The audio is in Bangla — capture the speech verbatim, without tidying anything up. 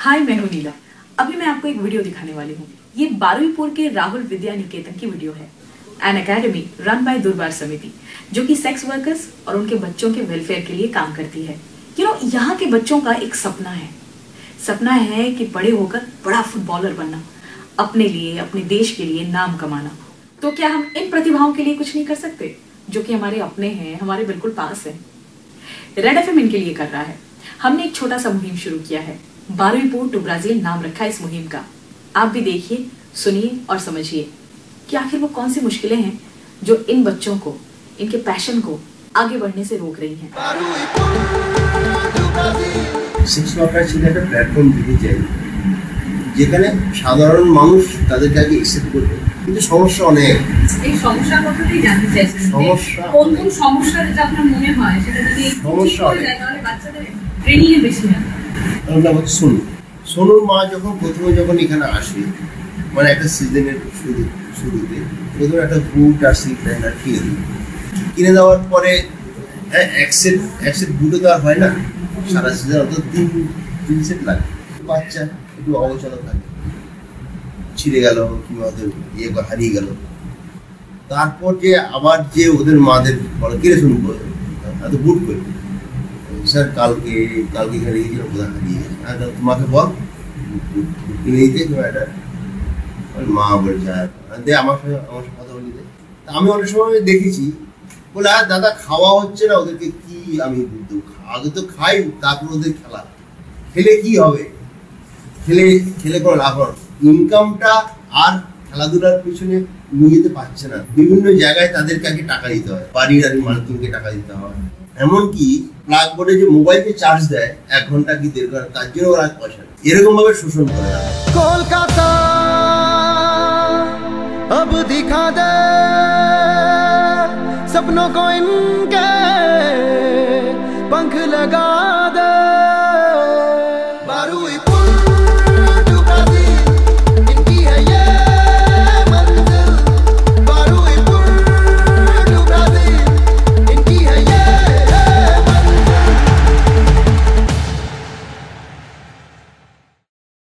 हाय, मैं हूं नीला। अभी मैं आपको एक वीडियो दिखाने वाली हूँ। ये बारुईपुर के राहुल विद्या निकेतन की वीडियो है। An academy run by Durbar Samiti, जो कि सेक्स वर्कर्स और उनके बच्चों के वेलफेयर के लिए काम करती है। यू नो, यहाँ के बच्चों का एक सपना है सपना है कि बड़े होकर बड़ा फुटबॉलर बनना, अपने लिए, अपने देश के लिए नाम कमाना। तो क्या हम इन प्रतिभाओं के लिए कुछ नहीं कर सकते, जो कि हमारे अपने हैं, हमारे बिल्कुल पास है। रेड एफ एम इनके लिए कर रहा है। हमने एक छोटा सा मुहिम शुरू किया है। बारुईपुर टू ब्राजील नाम रखा है इस मुहिम का। आप भी देखिए, सुनिए और समझिए कि आखिर वो कौन सी मुश्किलें हैं जो इन बच्चों को, इनके पैशन को आगे बढ़ने से रोक रही हैं। সেক্স ওয়ার্কার ছিল একটা প্ল্যাটফর্ম দিতে চাই, যেখানে সাধারণ মানুষ তাদেরকে আগে অ্যাকসেপ্ট করবে। কিন্তু সমস্যা অনেক। এই সমস্যার কথাই জানতে চাইছেন। সমস্যা কোন কোন সমস্যা যেটা আপনার মনে হয় সেটা যদি সমস্যা হয় তাহলে বাচ্চাদের ট্রেনিং এ বেশি হয়। আমরা আমাকে শুনুন। সোনুর মা যখন প্রথমে যখন এখানে আসে, মানে একটা সিজনের শুরু শুরুতে প্রথমে একটা বুট আর সিপ্যান্ট আর কিনে দিই। কিনে দেওয়ার পরে হ্যাঁ অ্যাকসেপ্ট অ্যাকসেপ্ট বুটে তো আর হয় না, সারা সিজন অন্তত তিন তিন সেট লাগে। বাচ্চা একটু অবচল থাকে, ছিঁড়ে গেল কিংবা ওদের ইয়ে হারিয়ে গেল। তারপর যে আবার যে ওদের মাদের বলে কিনে শুনবো এত বুট করে, স্যার কালকে কালকে এখানে গিয়েছিলাম কোথায় হারিয়ে গেছে, তোমাকে বল কিনে দিতে তোমার একটা মা বলছে দে আমার সঙ্গে আমার সঙ্গে কথা বলি। আমি অনেক সময় দেখেছি বলে আর দাদা খাওয়া হচ্ছে না, ওদেরকে কি আমি বুঝতে আগে তো খাই, তারপর ওদের খেলা খেলে কি হবে, খেলে খেলে কোনো লাভ হবে, ইনকামটা আর খেলাধুলার পিছনে নিয়ে যেতে পারছে না। বিভিন্ন জায়গায় তাদেরকে আগে টাকা দিতে হয়, বাড়ির আর মালকিনকে টাকা দিতে হয়। এমনকি প্লাগ বোর্ডে যে মোবাইলকে চার্জ দেয় এক ঘন্টা কি দেড় ঘন্টা, তার জন্য ওরা পয়সা নেই। এরকম ভাবে শোষণ করে। কলকাতা अब दिखा दे सपनों को इनके